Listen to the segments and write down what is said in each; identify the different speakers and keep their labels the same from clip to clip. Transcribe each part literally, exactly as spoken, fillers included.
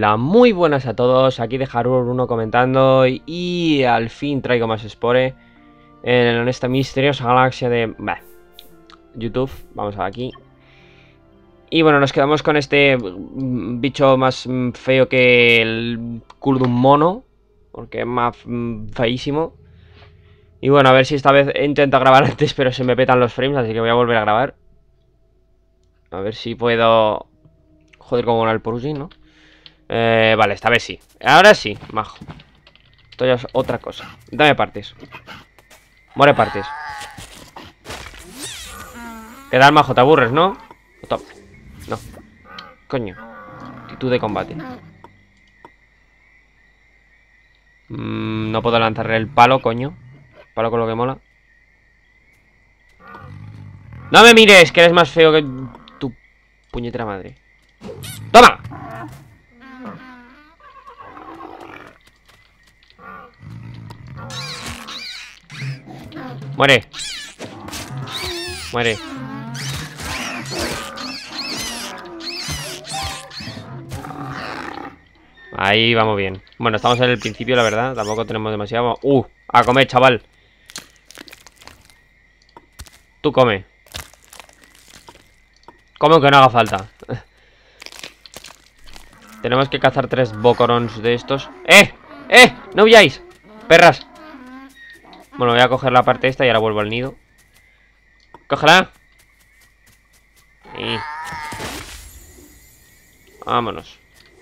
Speaker 1: Hola, muy buenas a todos, aquí de Harur uno comentando y, y al fin traigo más Spore en esta misteriosa galaxia de bah, YouTube. Vamos a aquí. Y bueno, nos quedamos con este bicho más feo que el culo de un mono, porque es más feísimo. Y bueno, a ver si esta vez intento grabar antes, pero se me petan los frames, así que voy a volver a grabar. A ver si puedo... Joder, como el Porugin, ¿no? Eh, vale, esta vez sí. Ahora sí, majo. Esto ya es otra cosa. Dame partes. More partes. ¿Qué tal, majo? ¿Te aburres, no? Top. No. Coño. Actitud de combate. Mm, no puedo lanzarle el palo, coño. Palo con lo que mola. No me mires, que eres más feo que tu puñetera madre. ¡Toma! Muere. Muere. Ahí vamos bien. Bueno, estamos en el principio, la verdad. Tampoco tenemos demasiado. Uh, a comer, chaval. Tú come. Como que no haga falta. Tenemos que cazar tres bocorons de estos. ¡Eh! ¡Eh! ¡No huyáis! ¡Perras! Bueno, voy a coger la parte esta y ahora vuelvo al nido. ¡Cógela! Y... vámonos.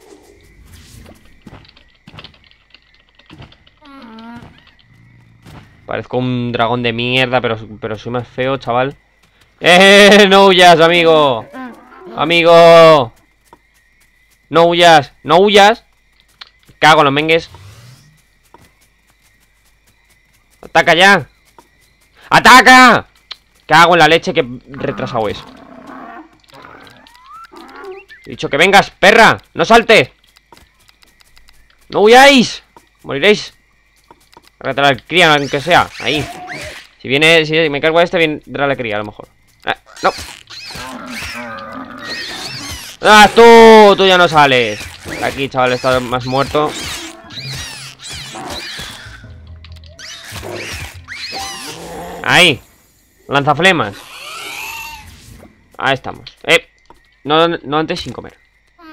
Speaker 1: Parezco un dragón de mierda, pero, pero soy más feo, chaval. ¡Eh! ¡No huyas, amigo! ¡Amigo! ¡No huyas! ¡No huyas! Cago en los mengues. ¡Ataca ya! ¡Ataca! Cago en la leche, que retrasado es. He dicho que vengas, perra. ¡No saltes! ¡No huyáis! Moriréis. Agárrate la cría, aunque sea. Ahí. Si viene, si me cargo a este, vendrá la cría, a lo mejor. Ah, no. ¡Ah, tú! Tú ya no sales. Aquí, chaval, está más muerto. Ahí. Lanzaflemas. Ahí estamos. Eh. No, no antes sin comer.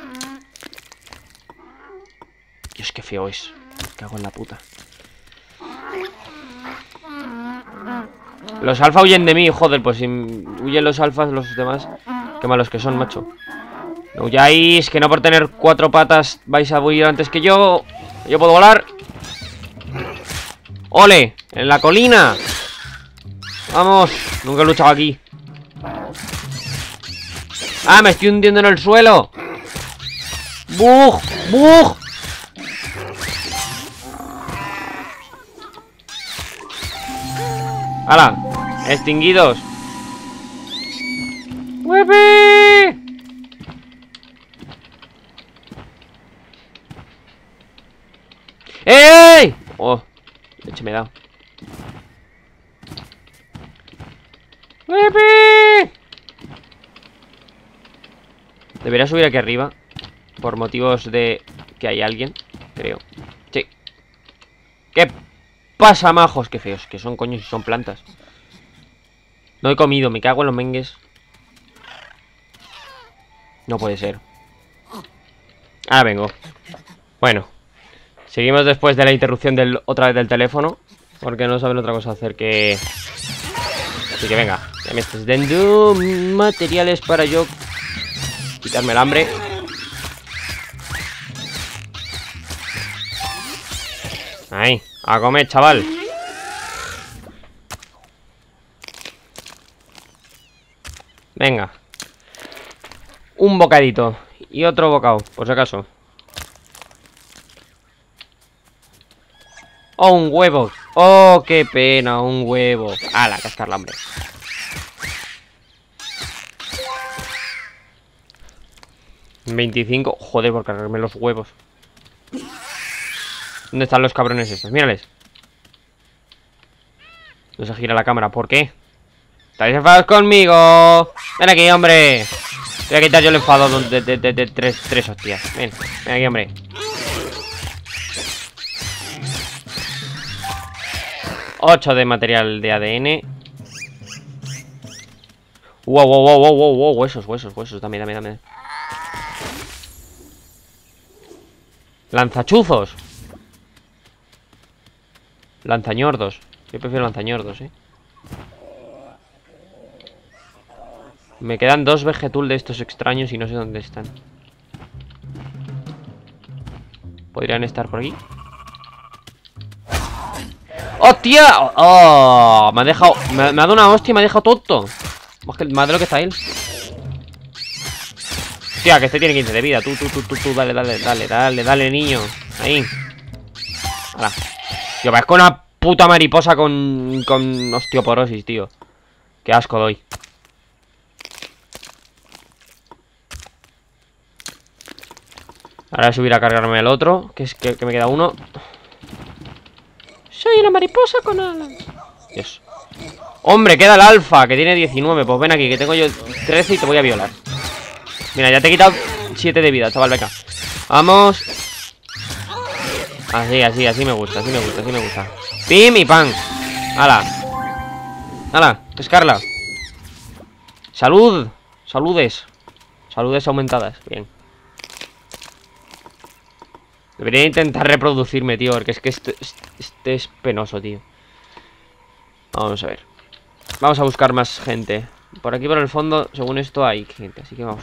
Speaker 1: Dios, qué feo es. Me cago en la puta. Los alfa huyen de mí, joder. Pues si huyen los alfas, los demás. Qué malos que son, macho. No huyáis, que no por tener cuatro patas vais a huir antes que yo. Yo puedo volar. ¡Ole! ¡En la colina! ¡Vamos! Nunca he luchado aquí. ¡Ah! ¡Me estoy hundiendo en el suelo! ¡Bug! ¡Bug! ¡Hala! ¡Extinguidos! ¡Huepe! ¡Ey! ¡Oh! Leche me da. ¡Huepe! Debería subir aquí arriba. Por motivos de que hay alguien, creo. Sí. ¿Qué pasa, majos? Qué feos que son, coño, si son plantas. No he comido, me cago en los mengues. No puede ser. Ahora vengo. Bueno. Seguimos después de la interrupción del, otra vez del teléfono. Porque no saben otra cosa hacer que... Así que venga. Ya me estás dando materiales para yo quitarme el hambre. Ahí, a comer, chaval. Venga. Un bocadito. Y otro bocado, por si acaso. Oh, un huevo. Oh, qué pena, un huevo. Ala, cascar la hambre. veinticinco. Joder, por cargarme los huevos. ¿Dónde están los cabrones estos? Mírales. No se gira la cámara. ¿Por qué? ¿Estáis enfadados conmigo? Ven aquí, hombre. Voy a quitar yo el enfado de, de, de, de tres, tres hostias. Ven, ven aquí, hombre. ocho de material de A D N. Wow, wow, wow, wow, wow, wow. Huesos, huesos, huesos. Dame, dame, dame. Lanzachuzos. Lanzañordos. Yo prefiero lanzañordos, eh. Me quedan dos vegetul de estos extraños y no sé dónde están. ¿Podrían estar por aquí? ¡Hostia! ¡Oh! Me ha dejado... Me, me ha dado una hostia y me ha dejado tonto. Más, que, más de lo que está él. Hostia, que este tiene quince de vida. Tú, tú, tú, tú, tú. Dale, dale, dale, dale, dale, niño. Ahí. Ahora. Tío, parezco una puta mariposa con... Con osteoporosis, tío. Qué asco doy. Ahora subir a cargarme el otro. Que es que, que me queda uno. Soy una mariposa con alas. Dios. Hombre, queda el alfa, que tiene diecinueve. Pues ven aquí, que tengo yo trece y te voy a violar. Mira, ya te he quitado siete de vida, chaval, venga. Vamos. Así, así, así me gusta, así me gusta, así me gusta. Pim y pan. Hala. Hala, pescarla. Salud. Saludes. Saludes aumentadas, bien. Debería intentar reproducirme, tío, porque es que este, este es penoso, tío. Vamos a ver. Vamos a buscar más gente. Por aquí, por el fondo, según esto, hay gente, así que vamos.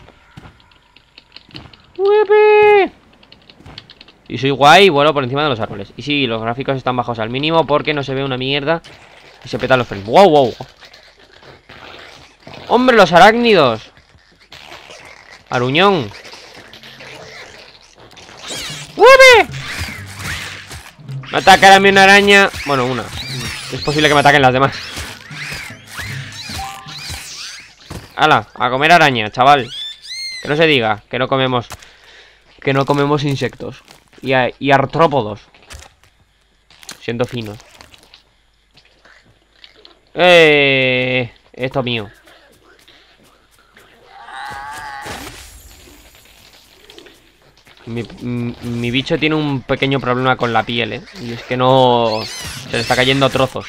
Speaker 1: ¡Uepe! Y soy guay, vuelo por encima de los árboles. Y sí, los gráficos están bajos al mínimo porque no se ve una mierda y se petan los frames. ¡Wow, wow! ¡Hombre, los arácnidos! ¡Aruñón! ¡Uepe! Me ataca a mí una araña. Bueno, una. Es posible que me ataquen las demás. ¡Hala! A comer araña, chaval. Que no se diga que no comemos. Que no comemos insectos. Y, a, y artrópodos. Siendo finos. Eh, esto es mío. Mi, mi, mi bicho tiene un pequeño problema con la piel, ¿eh? Y es que no... Se le está cayendo a trozos.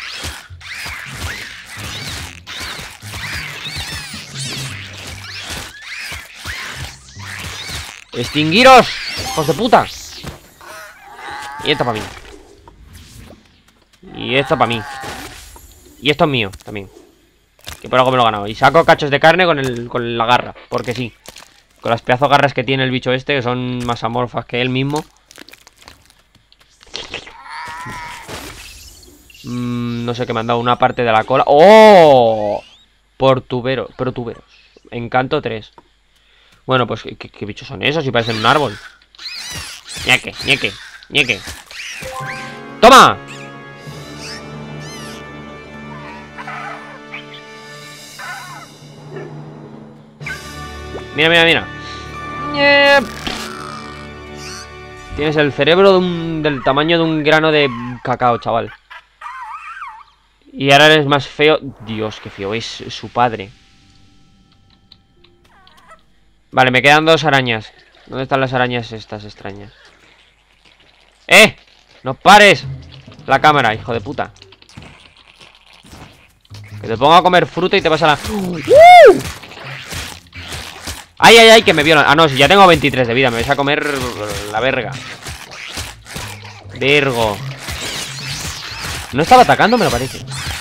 Speaker 1: ¡Extinguiros! ¡Hijos de puta! Y esto para mí. Y esto para mí. Y esto es mío también. Que por algo me lo he ganado. Y saco cachos de carne con, el, con la garra. Porque sí. Con las pedazos garras que tiene el bicho este, que son más amorfas que él mismo. Mm, no sé qué me han dado. Una parte de la cola. ¡Oh! Portubero, protuberos. Encanto tres. Bueno, pues ¿qué, qué bichos son esos? Si parecen un árbol. Ñeque, ñeque, ñeque. ¡Toma! Mira, mira, mira. Tienes el cerebro de un, del tamaño de un grano de cacao, chaval. Y ahora eres más feo. Dios, qué feo es su padre. Vale, me quedan dos arañas. ¿Dónde están las arañas estas extrañas? ¡Eh! ¡No pares! La cámara, hijo de puta. Que te pongo a comer fruta y te vas a la... ¡Uh! ¡Ay, ay, ay! Que me violan. Ah, no, si ya tengo veintitrés de vida. Me vais a comer la verga. Virgo. No estaba atacando, me lo parece.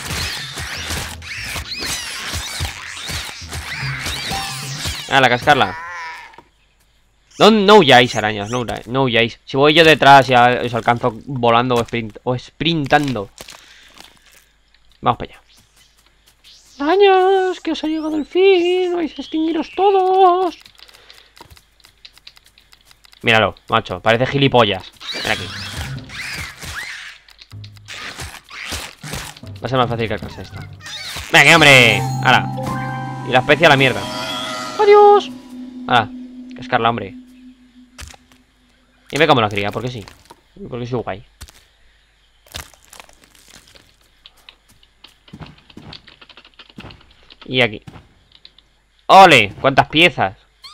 Speaker 1: Ah, la cascarla. No, no huyáis, arañas, no, no huyáis. Si voy yo detrás ya os alcanzo volando o, sprint, o sprintando. Vamos para allá. Arañas, que os ha llegado el fin. Vais a extinguiros todos. Míralo, macho, parece gilipollas. Ven aquí. Va a ser más fácil que alcance esta. Venga, hombre. Ahora. Y la especie a la mierda. Adiós. Ahora, cascarla, hombre. Y me como la cría, porque sí. Porque soy guay. Y aquí. ¡Ole! ¿Cuántas piezas?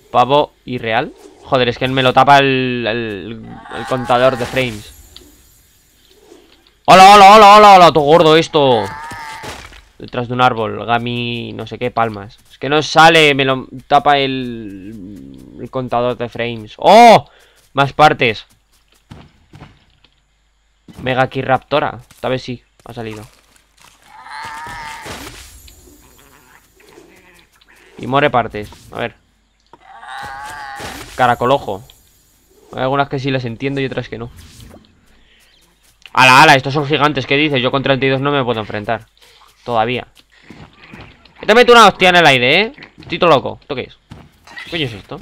Speaker 1: Pavo irreal. Joder, es que me lo tapa el, el, el contador de frames. ¡Hola, hola, hola, hola, hola! ¡Todo gordo esto! Detrás de un árbol, Gami, no sé qué, palmas. Es que no sale, me lo tapa el, el contador de frames. ¡Oh! Más partes. Mega Kiraptora. Esta vez sí, ha salido. Y more partes. A ver. Caracolojo. Hay algunas que sí las entiendo y otras que no. ¡Hala, hala! Estos son gigantes, ¿qué dices? Yo con treinta y dos no me puedo enfrentar. Todavía. Te meto una hostia en el aire, ¿eh? Estoy todo loco. ¿Esto qué es? ¿Qué coño es esto?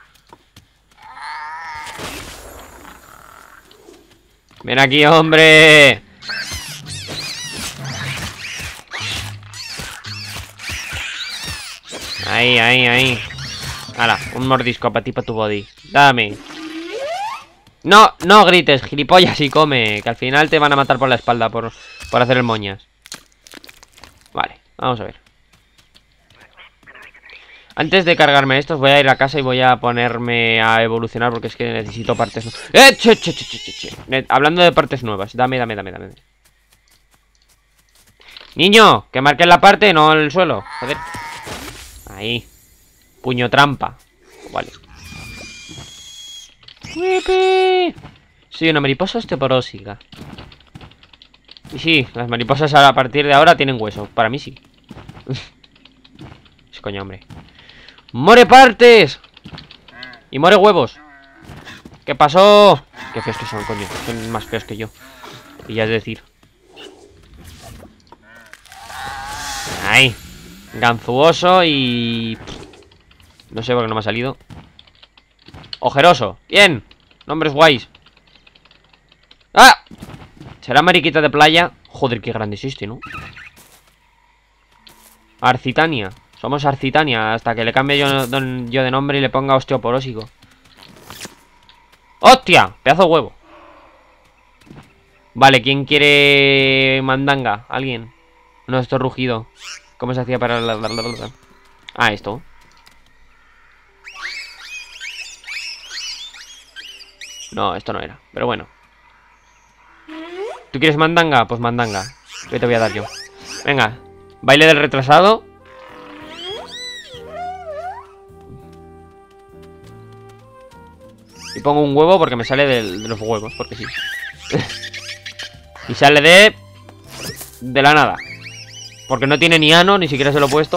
Speaker 1: ¡Ven aquí, hombre! Ahí, ahí, ahí. Hala, un mordisco para ti, para tu body. Dame. No, no grites, gilipollas, y come. Que al final te van a matar por la espalda por, por hacer el moñas. Vale, vamos a ver. Antes de cargarme estos voy a ir a casa y voy a ponerme a evolucionar porque es que necesito partes nuevas. ¡Eh! Che, che, che, che, che. Hablando de partes nuevas. Dame, dame, dame, dame. Niño, que marques la parte, no el suelo. Joder. Ahí. Puño trampa. Vale. ¡Wipi! Soy una mariposa osteoporósica. Y sí, las mariposas a partir de ahora tienen hueso. Para mí sí. Es coño, hombre. ¡More partes! Y more huevos. ¿Qué pasó? Qué feos que son, coño. Son más feos que yo. Y ya es decir. Ahí. Ganzuoso y... no sé por qué no me ha salido. Ojeroso. Bien. Nombres guays. ¡Ah! ¿Será mariquita de playa? Joder, qué grande es este, ¿no? Arcitania. Somos Arcitania. Hasta que le cambie yo, yo de nombre y le ponga osteoporósico. ¡Hostia! Pedazo de huevo. Vale, ¿quién quiere mandanga? ¿Alguien? No, esto es rugido. ¿Cómo se hacía para... la, la, la, la? Ah, esto. No, esto no era. Pero bueno. ¿Tú quieres mandanga? Pues mandanga. ¿Qué te voy a dar yo? Venga. Baile del retrasado. Y pongo un huevo porque me sale de, de los huevos. Porque sí. Y sale de... de la nada. Porque no tiene ni ano, ni siquiera se lo he puesto.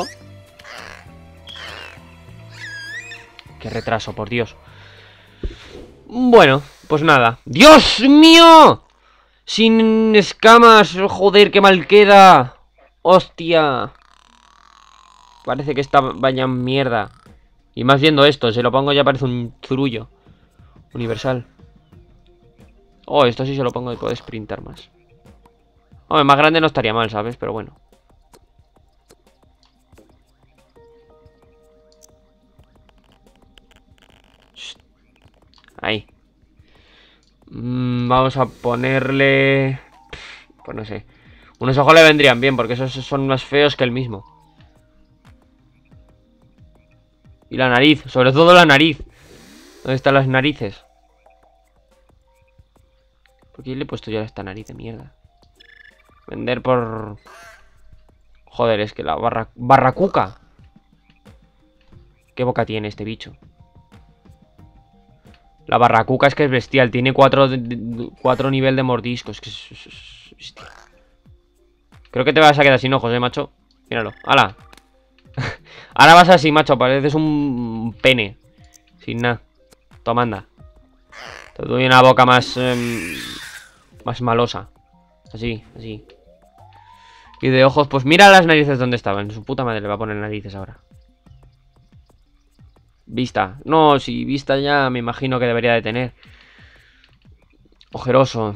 Speaker 1: Qué retraso, por Dios. Bueno, pues nada. ¡Dios mío! Sin escamas, joder, qué mal queda. Hostia. Parece que está vaya mierda. Y más viendo esto, se lo pongo ya parece un zurullo universal. Oh, esto sí se lo pongo y puedo sprintar más. Hombre, más grande no estaría mal, ¿sabes? Pero bueno. Ahí. Mm, vamos a ponerle... pues no sé. Unos ojos le vendrían bien, porque esos son más feos que el mismo. Y la nariz, sobre todo la nariz. ¿Dónde están las narices? ¿Por qué le he puesto ya esta nariz de mierda? Vender por... joder, es que la barra... barracuca. ¿Qué boca tiene este bicho? La barracuca es que es bestial. Tiene cuatro, cuatro nivel de mordiscos. Que es, es, es, hostia. Creo que te vas a quedar sin ojos, eh, macho. Míralo. ¡Hala! Ahora vas así, macho. Pareces un pene. Sin nada. Toma, anda. Te doy una boca más... Eh, más malosa. Así, así. Y de ojos, pues mira las narices donde estaban. Su puta madre le va a poner narices ahora. Vista. No, si vista ya me imagino que debería de tener. Ojeroso.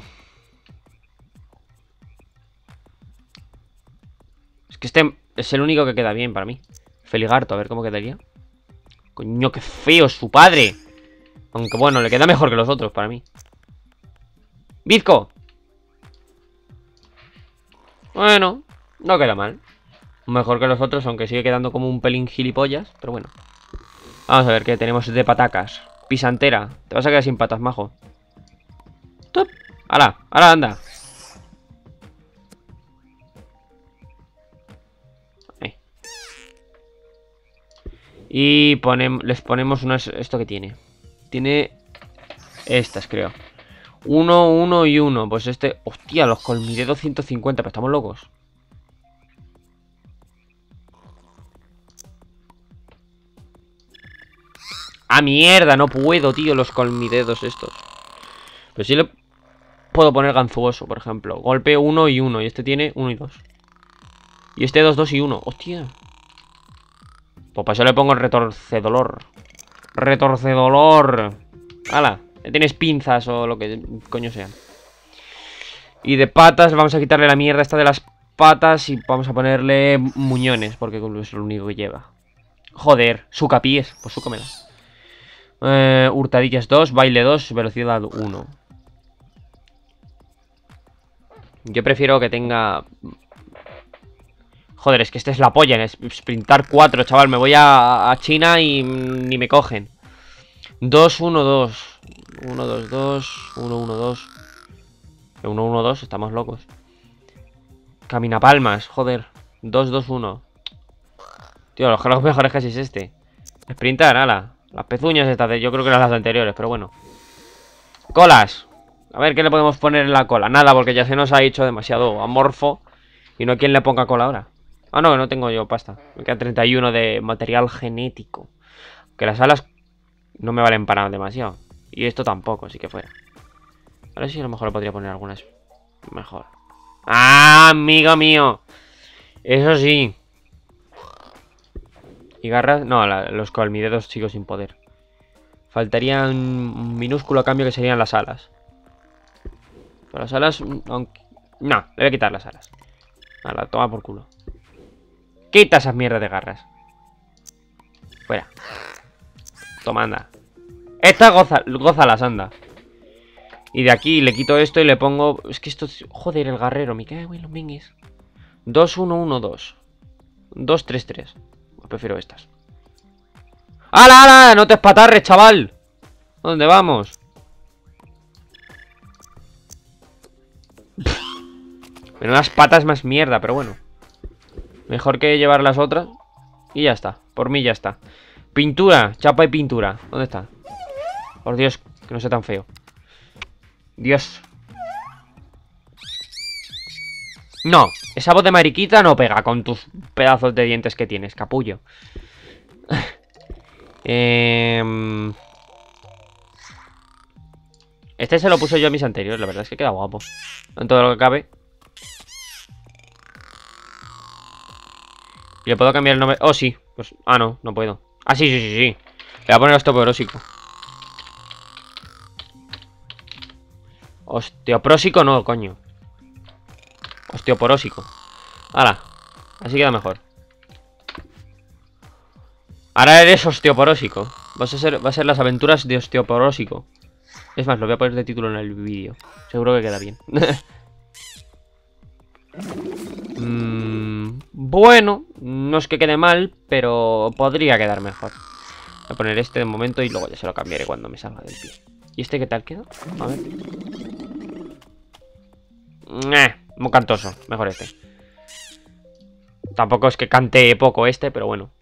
Speaker 1: Es que este es el único que queda bien para mí. Feligarto, a ver cómo quedaría. Coño, qué feo es su padre. Aunque bueno, le queda mejor que los otros para mí. Bizco. Bueno, no queda mal. Mejor que los otros, aunque sigue quedando como un pelín gilipollas. Pero bueno. Vamos a ver qué tenemos de patacas. Pisantera. Te vas a quedar sin patas, majo. ¡Top! ¡Hala! ¡Hala, anda! Ahí. Y ponem les ponemos unas... ¿Esto que tiene? Tiene... Estas, creo. Uno, uno y uno. Pues este... Hostia, los colmidedos ciento cincuenta. Pero estamos locos. ¡Ah, mierda! No puedo, tío, los colmidedos estos. Pero sí le puedo poner ganzuoso, por ejemplo. Golpe uno y uno. Y este tiene uno y dos. Y este dos, dos y uno. ¡Hostia! Pues para eso le pongo el retorcedolor. Retorcedolor. ¡Hala! Tienes pinzas o lo que coño sea. Y de patas vamos a quitarle la mierda esta de las patas y vamos a ponerle muñones, porque es lo único que lleva. Joder, sucapiés. Pues súcamela. Eh, hurtadillas dos, baile dos, velocidad uno. Yo prefiero que tenga... Joder, es que este es la polla en sprintar cuatro, chaval. Me voy a, a China y ni me cogen. dos, uno, dos. uno, dos, dos. uno, uno, dos. uno, uno, dos, estamos locos. Caminapalmas, joder. dos, dos, uno. Tío, los los mejores casi es este. Sprintar, ala. Las pezuñas estas de... Yo creo que eran las anteriores, pero bueno. Colas. A ver, ¿qué le podemos poner en la cola? Nada, porque ya se nos ha hecho demasiado amorfo. Y no hay quien le ponga cola ahora. Ah, no, que no tengo yo pasta. Me queda treinta y uno de material genético. Que las alas no me valen para demasiado. Y esto tampoco, así que fuera. Ahora sí a lo mejor le podría poner algunas mejor. ¡Ah, amigo mío! Eso sí. Y garras... No, la, los colmidedos sigo sin poder. Faltaría un minúsculo cambio que serían las alas. Pero las alas... Aunque... No, le voy a quitar las alas. Ala, toma por culo. Quita esas mierdas de garras. Fuera. Toma, anda. Esta goza, goza las anda. Y de aquí le quito esto y le pongo... Es que esto... Joder, el guerrero. Me cago en los mingues. dos, uno, uno, dos. dos, tres, tres. Pues prefiero estas. ¡Hala, hala! No te espatarres, chaval. ¿Dónde vamos? Menudas patas más mierda, pero bueno. Mejor que llevar las otras. Y ya está, por mí ya está. Pintura, chapa y pintura. ¿Dónde está? Por Dios, que no sea tan feo. Dios. No, esa voz de mariquita no pega con tus pedazos de dientes que tienes, capullo. eh... Este se lo puse yo a mis anteriores, la verdad es que queda guapo. En todo lo que cabe. ¿Y le puedo cambiar el nombre? Oh, sí. Pues, ah, no, no puedo. Ah, sí, sí, sí, sí. Le voy a poner osteoporósico. Osteoprósico no, coño. Osteoporósico. Hala. Así queda mejor. Ahora eres osteoporósico. Vas a ser, va a ser las aventuras de osteoporósico. Es más, lo voy a poner de título en el vídeo. Seguro que queda bien. mm, bueno, no es que quede mal, pero podría quedar mejor. Voy a poner este de momento y luego ya se lo cambiaré cuando me salga del pie. ¿Y este qué tal queda? A ver. Eh, muy cantoso. Mejor este. Tampoco es que cante poco este, pero bueno.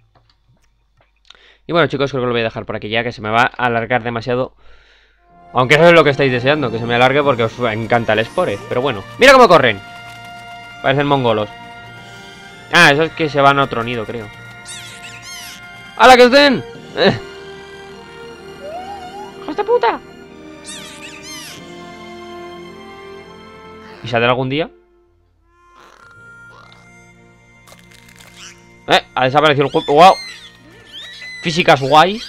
Speaker 1: Y bueno, chicos, creo que lo voy a dejar por aquí ya, que se me va a alargar demasiado. Aunque eso es lo que estáis deseando, que se me alargue porque os encanta el Spore. Pero bueno, ¡mira cómo corren! Parecen mongolos. Ah, eso es que se van a otro nido, creo. ¡Hala, que estén! Eh. ¡Hijos de puta! ¿Y saldrá algún día? Eh, ha desaparecido el juego. ¡Wow! Físicas guays.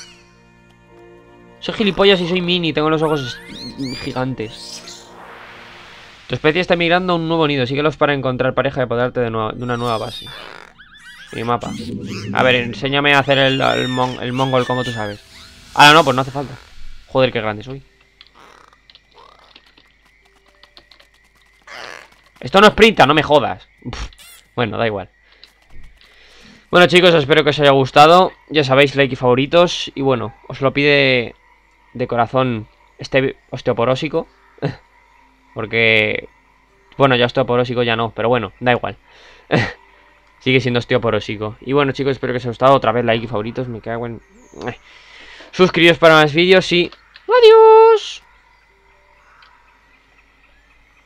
Speaker 1: Soy gilipollas y soy mini, tengo los ojos gigantes. Tu especie está migrando a un nuevo nido. Síguelos para encontrar pareja y apoderarte de, de una nueva base. Mi mapa. A ver, enséñame a hacer el, el, mon, el mongol como tú sabes. Ah, no, pues no hace falta. Joder, qué grande soy. Esto no sprinta, no me jodas. Uf, bueno, da igual. Bueno, chicos, espero que os haya gustado. Ya sabéis, like y favoritos. Y bueno, os lo pide de corazón este osteoporósico. Porque... Bueno, ya osteoporósico ya no, pero bueno, da igual. Sigue siendo osteoporósico. Y bueno, chicos, espero que os haya gustado. Otra vez like y favoritos, me cago en... Suscribiros para más vídeos y... ¡Adiós!